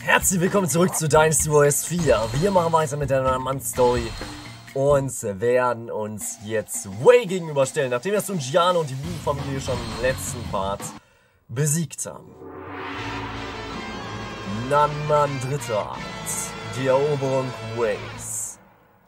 Herzlich willkommen zurück zu Dynasty Warriors 4. Wir machen weiter mit der Naman-Story und werden uns jetzt Wei gegenüberstellen, nachdem wir Sun Jian und die Wu-Familie schon im letzten Part besiegt haben. Nanman dritter Akt. Die Eroberung Weis.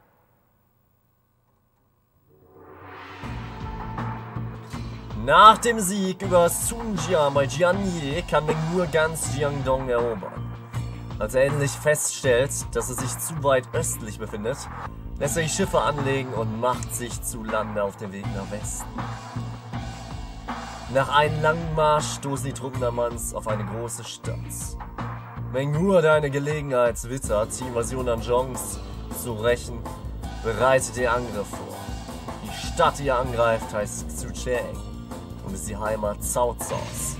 Nach dem Sieg über Sun Jian bei Jianye kann Meng Huo ganz Jiangdong erobern. Als er endlich feststellt, dass es sich zu weit östlich befindet, lässt er die Schiffe anlegen und macht sich zu Lande auf dem Weg nach Westen. Nach einem langen Marsch stoßen die Truppen Namans auf eine große Stadt. Meng Huo hat eine Gelegenheit wittert, die Invasion Nanjongs zu rächen, bereitet den Angriff vor. Die Stadt, die er angreift, heißt Xucheng und ist die Heimat Cao Caos.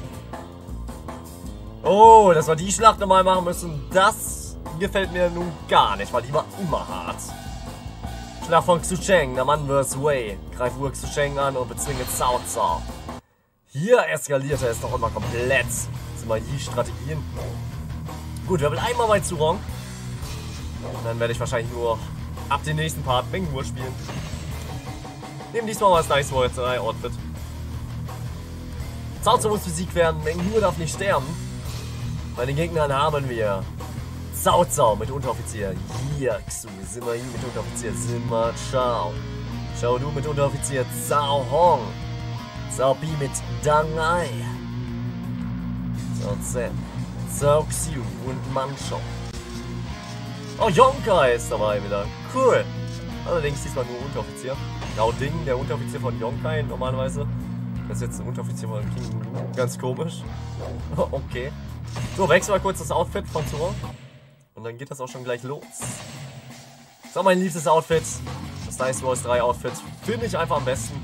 Oh, dass wir die Schlacht nochmal machen müssen, das gefällt mir nun gar nicht, weil die war immer hart. Schlacht von Xucheng, Naman vs. Wei. Greift Wu Xucheng an und bezwingt Cao Cao. Hier eskaliert er es doch immer komplett. Das sind mal die Strategien. Gut, wir bleiben mal bei Zurong. Und dann werde ich wahrscheinlich nur ab dem nächsten Part Meng Huo spielen. Nehmen diesmal mal das Dynasty Warriors 3 Outfit. Cao Cao muss besiegt werden, Meng Huo darf nicht sterben. Bei den Gegnern haben wir Cao Cao mit Unteroffizier Jiaxu, Sima Yi mit Unteroffizier Sima Chao, Shao Du mit Unteroffizier Cao Hong, Cao Pi mit Dang Ai, Cao Zhen, Cao Xiu und Man Shou. Oh, Yonkai ist dabei wieder. Cool. Allerdings diesmal nur Unteroffizier. Gao Ding, der Unteroffizier von Yonkai normalerweise. Das ist jetzt ein Unteroffizier von King Wu. Ganz komisch. Okay. So, wechseln wir kurz das Outfit von Zurong. Und dann geht das auch schon gleich los. So, mein liebstes Outfit. Das Dynasty Warriors 3 Outfit. Finde ich einfach am besten.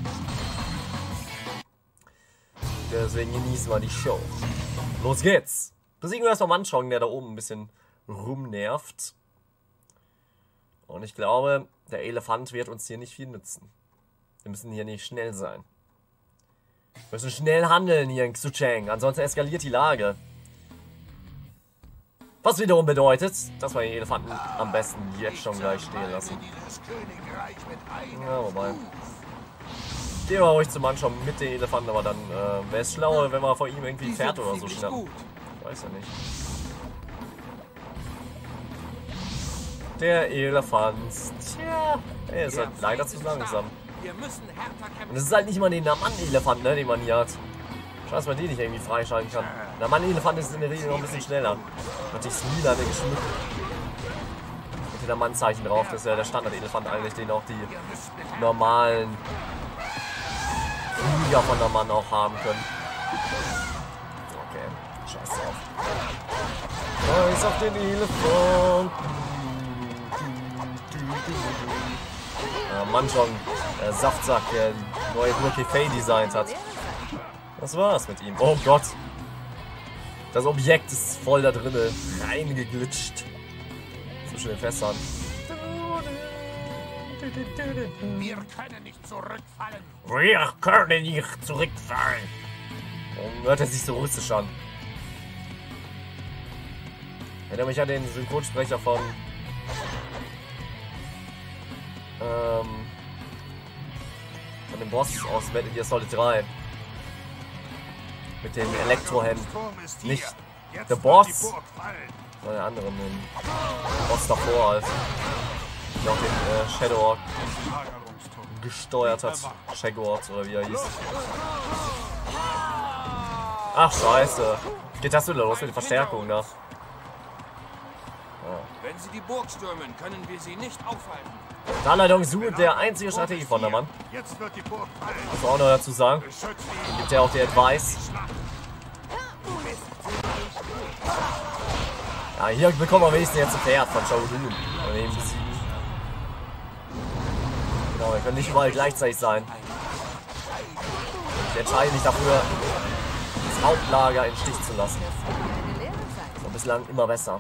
Deswegen genießen wir die Show. Los geht's. Besiegen wir erstmal Man Shou, der da oben ein bisschen rumnervt. Und ich glaube, der Elefant wird uns hier nicht viel nützen. Wir müssen hier nicht schnell sein. Wir müssen schnell handeln hier in Xucheng, ansonsten eskaliert die Lage. Was wiederum bedeutet, dass wir den Elefanten am besten jetzt schon gleich stehen lassen. Ja, wobei. Gehen wir ruhig zum Mann schon mit den Elefanten, aber dann wäre es schlauer, wenn man vor ihm irgendwie ein Pferd oder so schnappen. Ich weiß ja nicht. Der Elefant. Tja, er ist halt leider zu langsam. Und es ist halt nicht mal den Naman-Elefant, ne, den man hier hat. Schade, dass man den nicht irgendwie freischalten kann. Der Naman-Elefant ist in der Regel noch ein bisschen schneller. Hat sich lila geschmückt. Mit dem Naman-Zeichen drauf. Das ist ja der Standard-Elefant eigentlich, den auch die normalen Flieger von Naman auch haben können. Okay, scheiß drauf. Scheiß auf den Elefant. Mann schon, der Saftsack, der neue Brookie Fay designt hat. Was war's mit ihm? Oh Gott. Das Objekt ist voll da drinne reingeglitscht. Zwischen den Fässern. Wir können nicht zurückfallen. Wir können nicht zurückfallen. Warum hört er sich so russisch an? Erinnert mich an den Synchronsprecher von dem Boss aus Metal Gear Solid 3. Mit dem Elektrohemd. Nicht der Boss, sondern der andere, den Boss davor halt. Der auch den Shadow gesteuert hat. Shagwort oder wie er hieß. Ach scheiße. Geht das wieder los mit der Verstärkung da? Wenn sie die Burg stürmen, können wir sie nicht aufhalten. Danadong Su, der einzige Strategie von der Mann. Jetzt wird die Burg fallen. Muss man auch noch dazu sagen. Gibt ja auch die Advice. Ja, hier bekommen wir wenigstens jetzt ein Pferd von Shao Du. Genau, wir können nicht überall gleichzeitig sein. Ich entscheide mich dafür, das Hauptlager in Stich zu lassen. Das war bislang immer besser.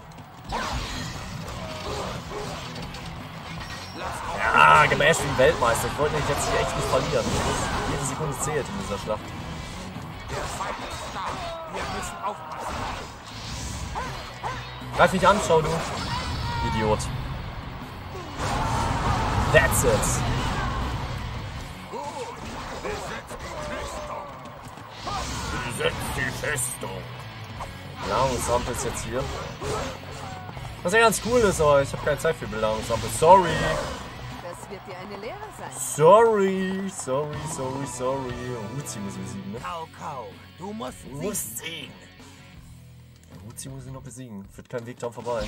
Ja, gemäß wie Weltmeister. Ich wollte mich jetzt hier echt nicht verlieren. Jede Sekunde zählt in dieser Schlacht. Der Feind ist da. Wir müssen aufpassen. Greif mich an, schau du. Idiot. That's it. Besetzt die Festung. Belagungsrampe ist jetzt hier. Was ja ganz cool ist, aber ich habe keine Zeit für Belagungsrampe. Sorry. Das wird dir eine Lehre sein. Sorry. Uzi muss ich besiegen, ne? Kau, du musst siegen. Uzi muss ich noch besiegen. Führt kein Weg dran vorbei.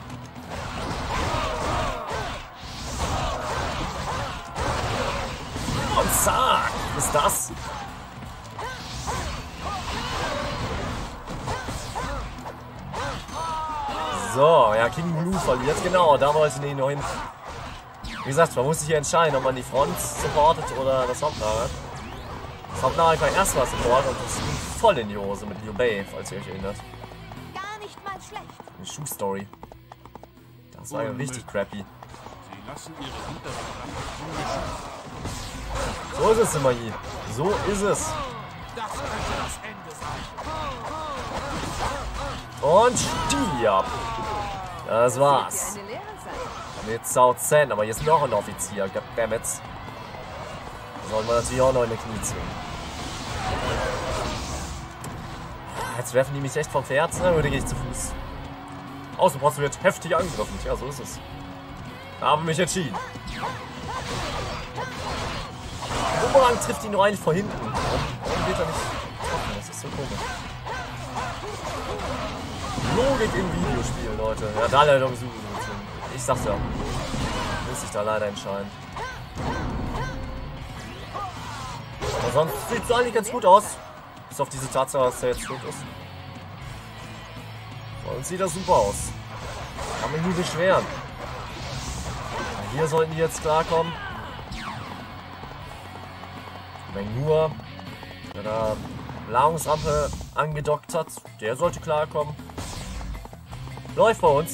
Und zack! Was ist das? So, ja, King Blue verliert. Genau, da wollte ich noch hin. Wie gesagt, man muss sich hier entscheiden, ob man die Front supportet oder das Hauptlager. Das Hauptlager war erstmal Support und das ging voll in die Hose mit Liu Bei, falls ihr euch erinnert. Gar nicht mal schlecht. Eine Schuhstory. Das war ja richtig crappy. Sie lassen ihre Hinterbewaffnung ungeschützt. So ist es, Simmerhi. So ist es. Das könnte das Ende sein. Und stirb. Das war's. Das wird dir eine Lehre sein. Mit South Sand, aber hier ist noch ein Offizier. Goddammit. Sollen wir natürlich auch noch in die Knie zwingen. Jetzt werfen die mich echt vom Pferd, ne? Oder gehe ich zu Fuß? Außenposten wird heftig angegriffen. Tja, so ist es. Habe mich entschieden. Bumerang trifft ihn nur eigentlich von hinten. Warum wird er nicht treffen? Das ist so komisch. Logik im Videospiel, Leute. Ja, da leider um Suchen. Ich sag's ja. Muss ich da leider entscheiden. Aber sonst sieht es eigentlich ganz gut aus. Bis auf diese Tatsache, dass er jetzt tot ist. Sonst sieht das super aus. Kann mich nie beschweren. Hier sollten die jetzt klarkommen. Mengur, der da Belagungsrampe angedockt hat, der sollte klarkommen. Läuft bei uns.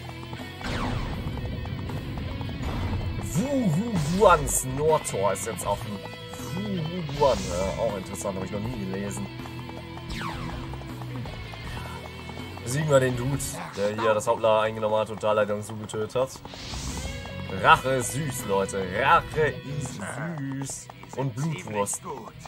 Wuhuans Nordtor ist jetzt offen. Wuhuan, ja, auch interessant, habe ich noch nie gelesen. Besiegen wir den Dude, der hier das Hauptlager eingenommen hat und da leider so getötet hat. Rache ist süß, Leute. Rache ist süß. Und Blutwurst.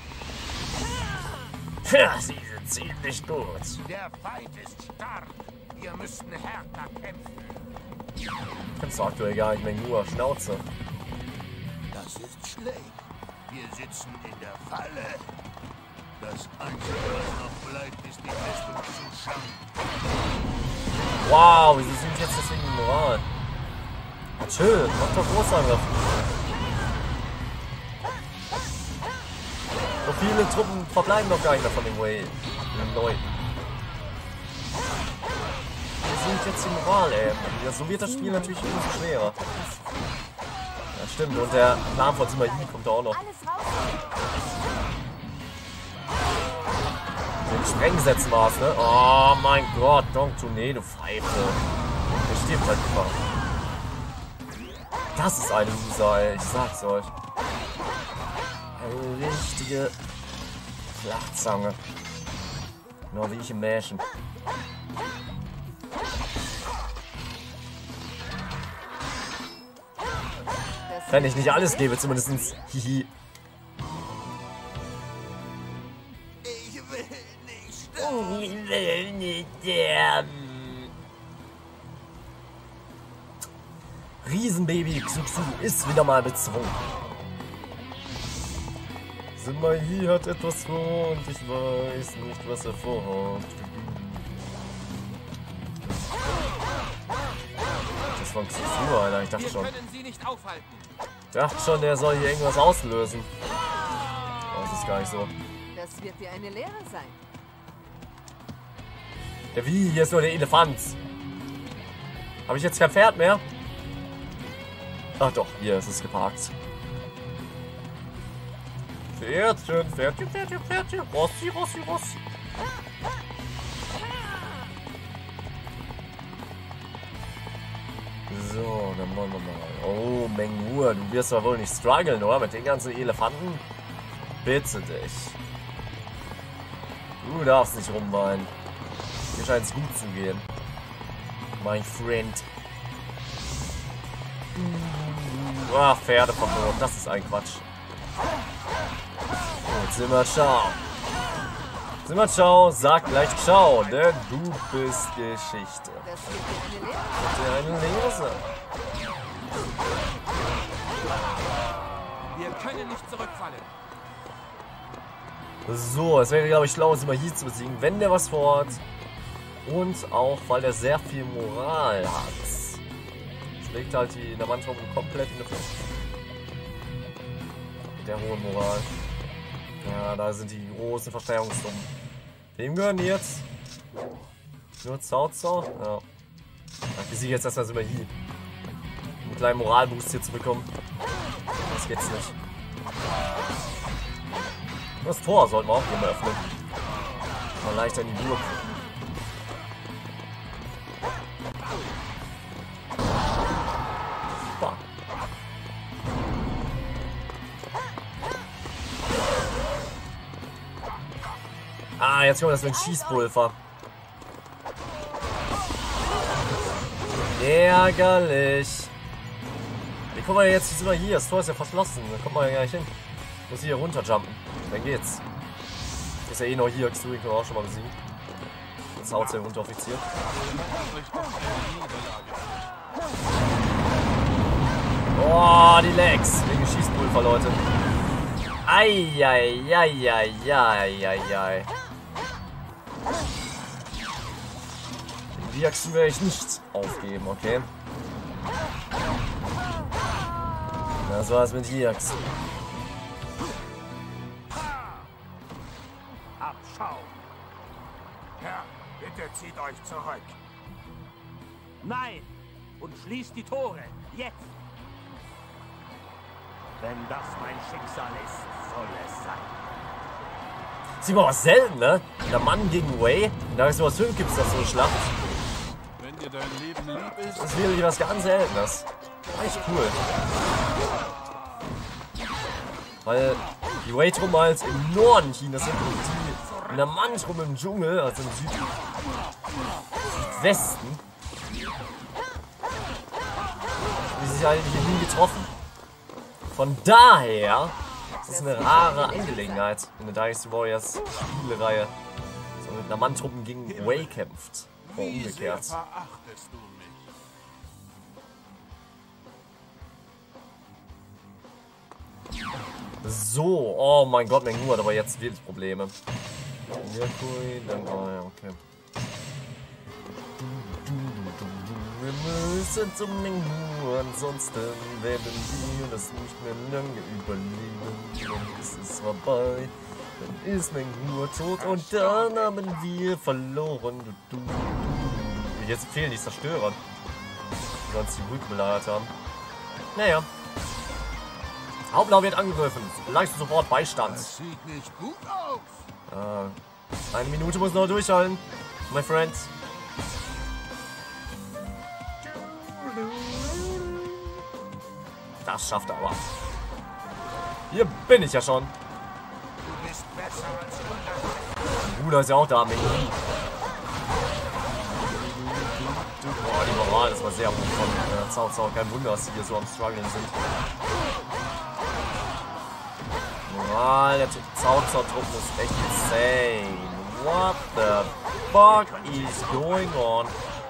Ja, sie sind ziemlich gut. Der Feind ist stark. Wir müssen härter kämpfen. Kannst du aktuell gar nicht mehr nur Schnauze. Das ist schlecht. Wir sitzen in der Falle. Das Einzige, was noch bleibt, ist die Festung zu schaffen. Wow, wieso sind jetzt deswegen die Moral? Chill, mach doch Großangriff. So viele Truppen verbleiben doch gar nicht mehr von den Way. Den Leuten. Wir sind jetzt die Moral, ey. Ja, so wird das Spiel natürlich umso schwerer. Ja, stimmt. Und der Plan von Simmerhi kommt da auch noch. Alles raus. Den Sprengsätzen war's, ne? Oh mein Gott, Don Tourné, du Pfeife. Der stirbt halt immer. Das ist eine Loser, ey. Ich sag's euch. Eine richtige Flachzange. Genau wie ich im Märchen. Wenn ich nicht alles gebe, zumindest hihi. Ich will nicht Ich will nicht sterben. Riesenbaby Xuxu ist wieder mal bezwungen. Simmerhi hat etwas vor und ich weiß nicht, was er vorhat. Das war Xuxu, Alter. Ich dachte schon. Wir können sie nicht aufhalten. Ich dachte schon, der soll hier irgendwas auslösen. Aber das ist gar nicht so. Das wird dir eine Lehre sein. Ja, wie? Hier ist nur der Elefant. Habe ich jetzt kein Pferd mehr? Ach doch, hier ist es geparkt. Pferdchen, Pferdchen, Pferdchen, Pferdchen. Rossi, Rossi, Rossi. So, dann wollen wir mal. Oh, Mengur, du wirst doch wohl nicht strugglen, oder? Mit den ganzen Elefanten? Bitte dich. Du darfst nicht rumweinen. Hier scheint es gut zu gehen. mein Freund. Ah, Pferdeverbot, das ist ein Quatsch. Gut, Simmer, ciao. Simmer, ciao, sag gleich ciao, denn du bist Geschichte. Das wird dir Eine eine Lehre Lese. Wir können nicht zurückfallen. So, es wäre, glaube ich, schlau, Simmer hier zu besiegen, wenn der was vorhat. Und auch, weil der sehr viel Moral hat. Schlägt halt die Namantrum komplett in die Flucht. Mit der hohen Moral. Ja, da sind die großen Verstärkungssummen. Wem gehören die jetzt? Nur Zauzau? Ja. Ich besiege jetzt erstmal Simmer hier. Um einen kleinen Moralboost hier zu bekommen. Das geht's nicht. Das Tor sollten wir auch hier mal öffnen. Mal leichter in die Burg. Super. Ah, jetzt kommt das mit dem Schießpulver. Ärgerlich. Wie kommen wir jetzt immer hier? Das Tor ist ja verschlossen. Da kommt man ja gar nicht hin. Muss hier runterjumpen. Dann geht's. Ist ja eh noch hier. Xuri können wir auch schon mal besiegen. Jetzt haut der Unteroffizier. Oh, die Legs. Wegen Schießpulver, Leute. Eieieiei. Den Diaxu werde ich nicht aufgeben, okay? Das war's mit Diaxu. Abschau! Herr, bitte zieht euch zurück. Nein! Und schließt die Tore! Jetzt! Wenn das mein Schicksal ist, soll es sein. Sieht mal was selten, ne? Der Mann gegen Wei. In Dark Souls 5 gibt's das so eine Schlacht. Wenn dir dein Leben lieb ist, Das ist wirklich was ganz Seltenes. Echt cool. Weil die Wei-Truppen halt im Norden Chinas sind und die in der Mann-Truppe im Dschungel, also im Südwesten. Die sich halt hier nie getroffen. Von daher ist es eine rare Angelegenheit in der Dynasty Warriors Spielereihe. So mit einer Manntruppen gegen Wei kämpft. Oder Wie sehr umgekehrt. verachtest du mich? So, oh mein Gott, Menghu hat aber jetzt wirklich Probleme. Yakui, dann, oh ja, okay. Wir müssen zum Menghu, ansonsten werden wir das nicht mehr lange überleben. Dann ist es vorbei, dann ist Menghu tot und dann haben wir verloren. Jetzt fehlen die Zerstörer, die uns die Brücke belagert haben. Naja. Hauptblau wird angegriffen. Leistet sofort Beistand. Das sieht nicht gut aus. Eine Minute muss noch durchhalten, my friends. Das schafft er aber. Hier bin ich ja schon. Du bist besser als Bruder ist ja auch da. Menghu. Boah, die Moral, das war sehr hoch von Cao. Kein Wunder, dass die hier so am Struggeln sind. Moral, der Cao-Truppen ist echt insane. What the fuck is going on?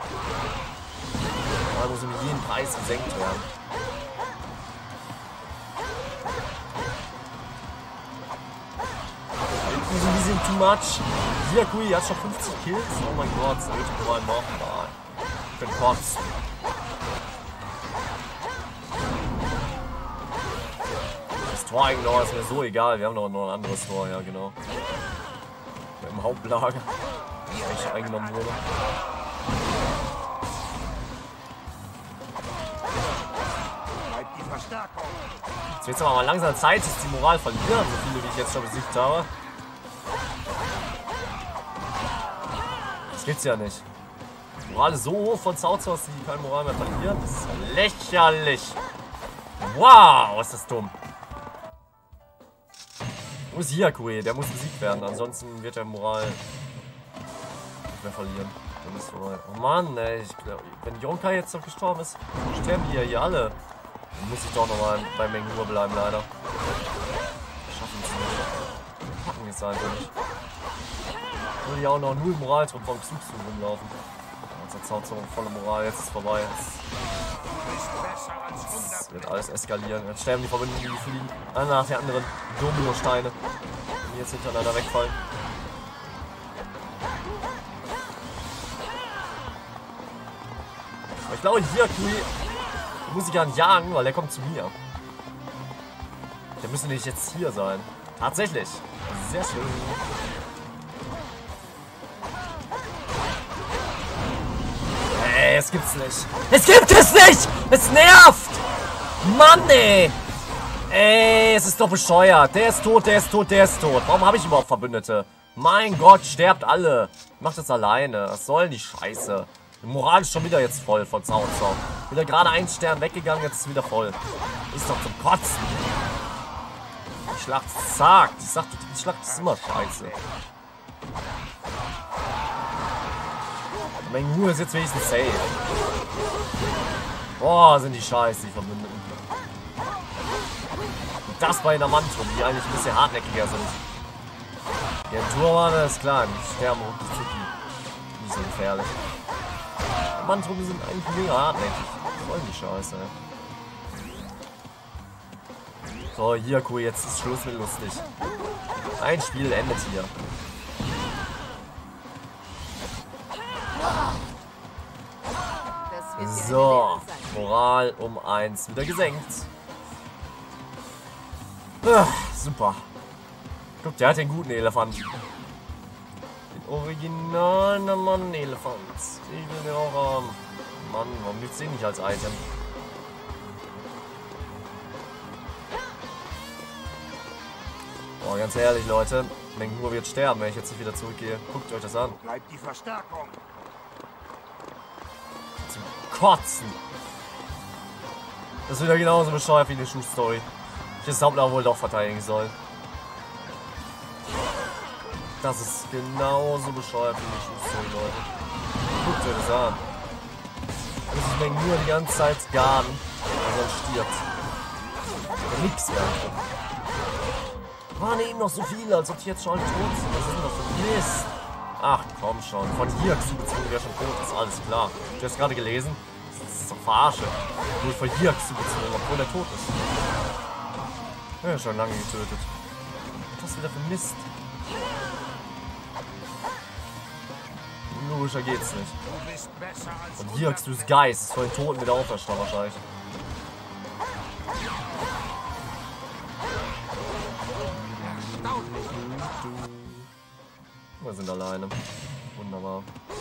Da muss um jeden Preis gesenkt werden. Die sind too much. Yakui hat schon 50 Kills. Oh mein Gott, das wird nur ein Mordmal. Ich bin kotzen. Das Tor eigentlich noch ist mir so egal. Wir haben noch ein anderes Tor, ja genau. Im Hauptlager. Das eingenommen wurde. Bleibt die Verstärkung. Jetzt wird es aber mal langsam Zeit, dass die Moral verlieren, so viele wie ich jetzt schon besiegt habe. Das gibt's ja nicht. Die Moral ist so hoch von Cao, dass sie keine Moral mehr verlieren. Das ist lächerlich. Wow, ist das dumm. Wo ist Yakui? Der muss besiegt werden, ansonsten wird der Moral nicht mehr verlieren. Dann ist vorbei. Oh Mann, ey. Ich glaub, wenn Yonkai jetzt noch gestorben ist, sterben die ja hier alle. Dann muss ich doch nochmal bei Menghur bleiben, leider. Schaffen es nicht. Packen es einfach nicht. Will ich auch noch 0 Moraltrupp vom Zug zu rumlaufen. Jetzt hat so volle Moral, jetzt ist es vorbei. Jetzt wird alles eskalieren. Jetzt sterben die Verbündeten, die fliegen. Einer nach der anderen. Dominosteine. Die jetzt hintereinander wegfallen. Aber ich glaube, hier muss ich gar nicht jagen, weil der kommt zu mir. Der müsste nicht jetzt hier sein. Tatsächlich. Sehr schön. Ey, es gibt's nicht. Es gibt es nicht! Es nervt! Mann, ey! Ey, es ist doch bescheuert. Der ist tot, der ist tot, der ist tot. Warum habe ich überhaupt Verbündete? Mein Gott, sterbt alle. Macht das alleine. Was soll denn die Scheiße? Die Moral ist schon wieder jetzt voll von Cao Cao. Wieder gerade 1 Stern weggegangen, jetzt ist es wieder voll. Ist doch zum Kotzen. Die Schlacht sagt. Ich sag, die Schlacht ist immer scheiße. Menghur ist jetzt wenigstens safe. Boah, sind die scheiße, die Verbündeten. Und das bei einer Mantrum, die eigentlich ein bisschen hartnäckiger sind. Die Turban, ist klar, die sterben und die Zuki. Nicht so gefährlich. Mantrum sind eigentlich mega hartnäckig. Voll die Scheiße, ey. So, hier, cool, jetzt ist Schluss mit lustig. Ein Spiel endet hier. So, Moral um 1 wieder gesenkt. Super. Guck, der hat den guten Elefant. Den originalen Mann-Elefant. Ich will den auch haben. Mann, warum gibt's den nicht als Item? Boah, ganz ehrlich, Leute. Menghur wird sterben, wenn ich jetzt nicht wieder zurückgehe. Guckt euch das an. Bleibt die Verstärkung. Zum Kotzen. Das ist wieder genauso bescheuert wie eine Schuh-Story. Ich das Hauptlauf wohl doch verteidigen soll. Das ist genauso bescheuert wie eine Schuh-Story, Leute. Guckt euch das an. Muss ich Menghur die ganze Zeit garden, weil sonst stirbt. Und nix mehr. Waren eben noch so viele, als ob die jetzt schon tot sind. Was ist denn das für Mist? Ach, komm schon. Von hier zugezogen, wer schon tot ist, alles klar. Du hast gerade gelesen? Das ist doch Verarsche. Nur von hier zugezogen, obwohl er tot ist. Ja, schon lange getötet. Was ist wieder für Mist? Logischer geht's nicht. Und hier hast du das Geist. Ist von den Toten wieder auferstanden wahrscheinlich. Wir sind alleine. Wunderbar.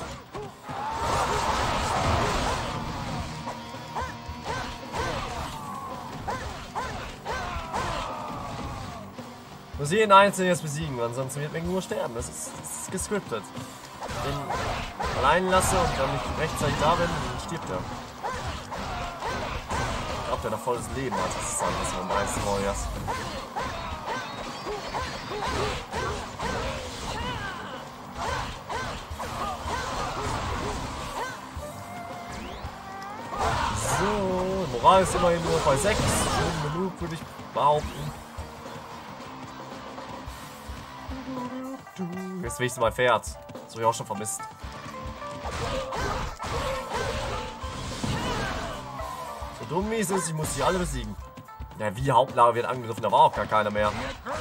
Muss jeden Einzelnen jetzt besiegen, ansonsten wird Menghur sterben. Das ist gescriptet. Den allein lasse und dann nicht rechtzeitig da bin, dann stirbt er. Ich glaube, der noch volles Leben hat. Das ist halt das von Ice Warriors. So, Moral ist immerhin nur bei 6. Schön genug, würde ich behaupten. Jetzt will ich mein Pferd. Das habe ich auch schon vermisst. So dumm wie es ist, ich muss die alle besiegen. Ja, wie Hauptlager wird angegriffen, da war auch gar keiner mehr.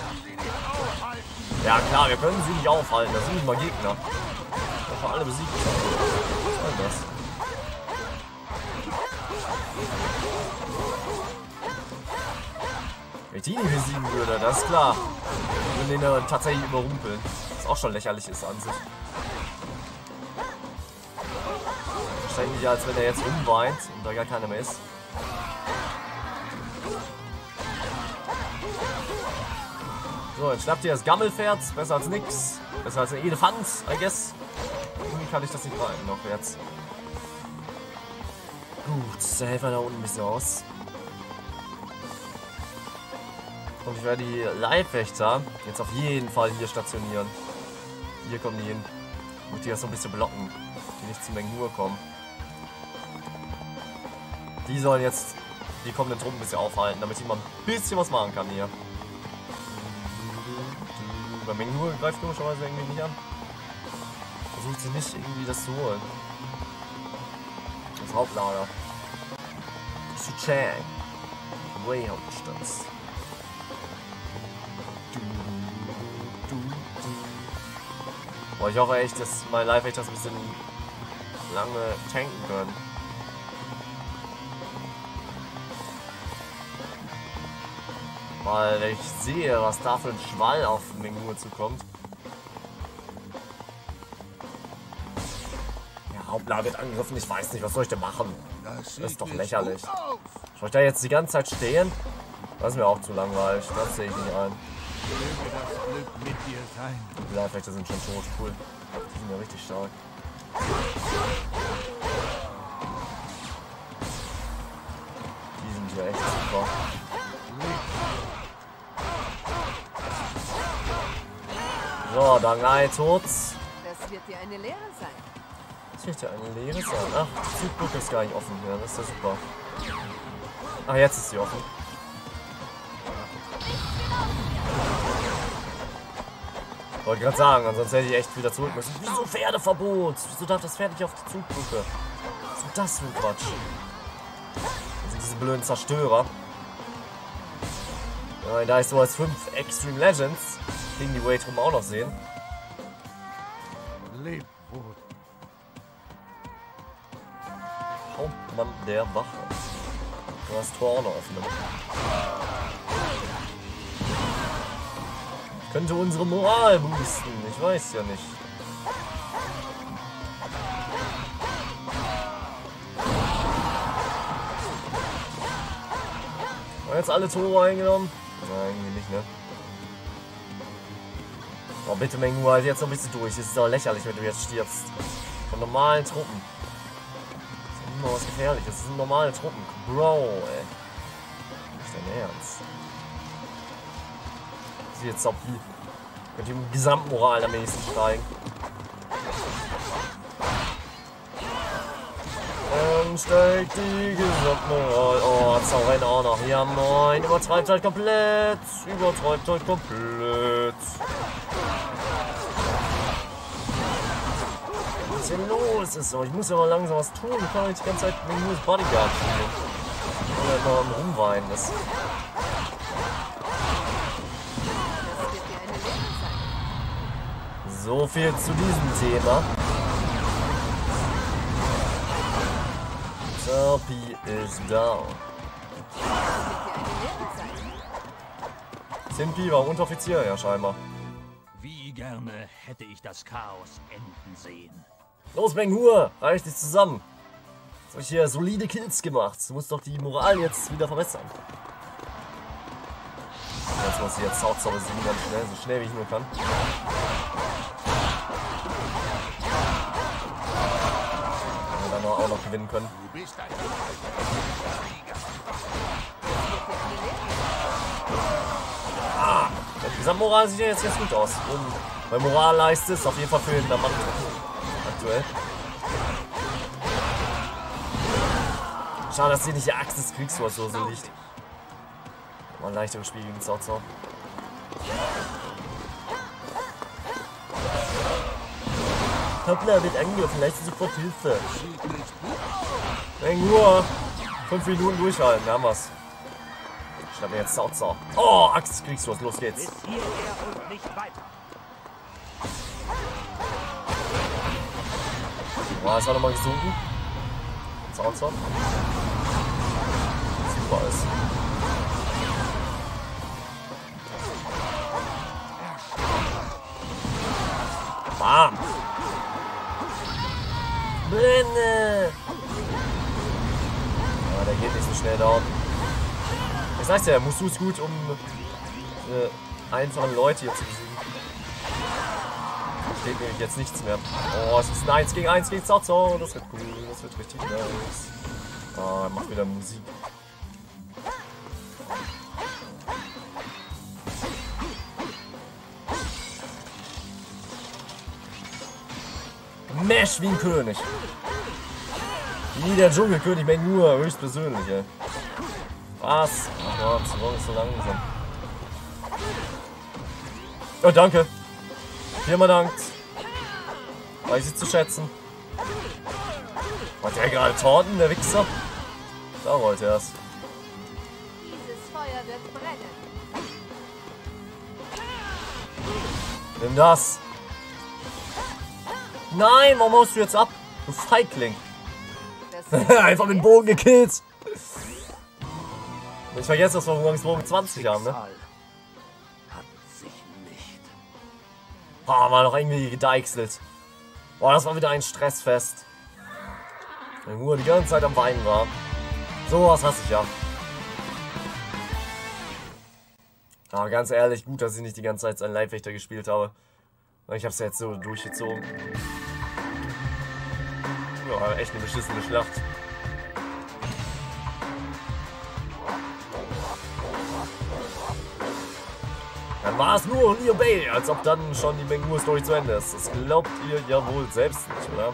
Ja klar, wir können sie nicht aufhalten, das sind nicht mal Gegner. Ich habe alle besiegt. Was soll das? Wenn ich die nicht besiegen würde, das ist klar. Und den tatsächlich überrumpeln. Was auch schon lächerlich ist an sich. Wahrscheinlich als wenn er jetzt rumweint und da gar keiner mehr ist. So, jetzt schnappt ihr das Gammelpferd. Besser als nix. Besser als ein Elefant, I guess. Irgendwie kann ich das nicht reiten noch jetzt. Gut, der Helfer da unten ein bisschen aus. Und ich werde die Leibwächter jetzt auf jeden Fall hier stationieren. Hier kommen die hin. Und die das so ein bisschen blocken. die nicht zu Menghur kommen. Die sollen jetzt die kommenden Truppen ein bisschen aufhalten, damit ich mal ein bisschen was machen kann hier. Bei Menghur greift komischerweise irgendwie nicht an. Versucht sie nicht irgendwie das zu holen. Das Hauptlager. Xuchang. Wei-Hauptstadt. Boah, ich hoffe echt, dass mein Live echt das ein bisschen lange tanken können. Weil ich sehe, was da für ein Schwall auf Menghur zukommt. Ja, Hauptlager wird angegriffen, ich weiß nicht, was soll ich denn machen? Das ist doch lächerlich. Soll ich da jetzt die ganze Zeit stehen? Das ist mir auch zu langweilig, das sehe ich nicht ein. Die Leibwächter sind schon tot, cool. Die sind ja richtig stark. Die sind ja echt super. So, Dangai tot. Das wird dir eine Lehre sein. Das wird ja eine Lehre sein. Ach, die Zugbrücke ist gar nicht offen. Ja, das ist ja super. Ach, jetzt ist sie offen. Wollte gerade sagen, ansonsten hätte ich echt wieder zurück müssen. Wieso Pferdeverbot? Wieso darf das Pferd nicht auf die Zugbrücke? Was ist das für ein Quatsch? Also diese blöden Zerstörer. Ja, da ich so als 5 Extreme Legends gegen die Wait-Truppen auch noch sehen. Hauptmann der Wache. Du das Tor auch noch öffnen. Könnte unsere Moral boosten. Ich weiß ja nicht. Haben jetzt alle Tore eingenommen? Nein, irgendwie nicht, ne? Oh, bitte Menghur, halt jetzt noch ein bisschen durch. Es ist doch lächerlich, wenn du jetzt stirbst. Von normalen Truppen. Das ist immer was Gefährliches. Das sind normale Truppen. Bro, ey. Nicht dein Ernst. Das ist jetzt auch die. Könnte die Gesamtmoral am nächsten steigen. Dann steigt die Gesamtmoral. Oh, Zauren auch noch. Ja, moin. Übertreibt halt komplett. Übertreibt halt komplett. Was ist denn los? Ist so. Ich muss ja mal langsam was tun. Ich kann nicht die ganze Zeit wegen nur das Bodyguard spielen. Ich kann halt mal rumweinen. Das so viel zu diesem Thema. Serpi ist down. Simpi war Unteroffizier, ja scheinbar. Wie gerne hätte ich das Chaos enden sehen. Los, Menghur, reiß dich zusammen. Jetzt habe ich hier solide Kills gemacht. Du musst doch die Moral jetzt wieder verbessern. Jetzt muss ich jetzt Sautzau besiegen, ganz schnell, so schnell wie ich nur kann. Dann auch noch gewinnen können. Ah, die Gesamtmoral sieht ja jetzt ganz gut aus. Und bei Moralleiste ist auf jeden Fall für den Mann aktuell. Schade, dass sie nicht die Axt des Kriegsrohrs so liegt. Mal ein leichteres Spiel gegen Sautzau. Hoppla, wird angegriffen, leistet sofort Hilfe. Menghur, 5 Minuten durchhalten, da haben wir's. Ich schnapp mir jetzt Sautzau. Oh, Axt des Kriegsrohrs, los geht's. Bis hierher und nicht weiter. Boah, ist auch nochmal gesunken. Sautzau. Super ist. Bam! Brenne! Ja, der geht nicht so schnell down. Das heißt ja, Musu ist gut, um einfache Leute hier zu besiegen. Da steht nämlich jetzt nichts mehr. Oh, es ist ein 1 gegen 1 gegen Sautzau. Das wird cool, das wird richtig nice. Ah, er macht wieder Musik. Smash wie ein König. Wie der Dschungelkönig Mengur, höchstpersönlich, ey. Was? Ach Gott, warum ist so langsam? Oh, danke. Viermal dankt. Weiß ich zu schätzen. Wollte er gerade taunten, der Wichser? Da wollte er es. Dieses Feuer wird brennen. Nimm das. Nein, warum haust du jetzt ab? Du Feigling. Einfach mit dem Bogen gekillt. Ich vergesse, dass wir übrigens Bogen 20 haben, ne? Hat sich nicht. Ah, war noch irgendwie gedeichselt. Boah, das war wieder ein Stressfest. Wenn nur die ganze Zeit am Weinen war. Sowas hasse ich ja. Aber ganz ehrlich, gut, dass ich nicht die ganze Zeit einen Leibwächter gespielt habe. Ich hab's ja jetzt so durchgezogen. Ja, echt eine beschissene Schlacht. Dann war es nur Liu Bei, als ob dann schon die Mengur-Story zu Ende ist. Das glaubt ihr ja wohl selbst nicht, oder?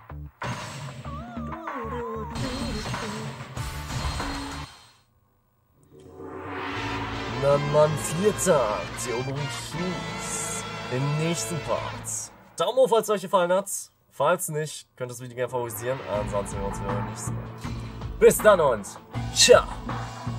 Dann Mann 4. die Eroberung Schuhs im nächsten Part. Daumen hoch, falls es euch gefallen hat. Falls nicht, könnt ihr das Video gerne favorisieren. Ansonsten sehen wir uns wieder beim nächsten Mal. Bis dann und ciao!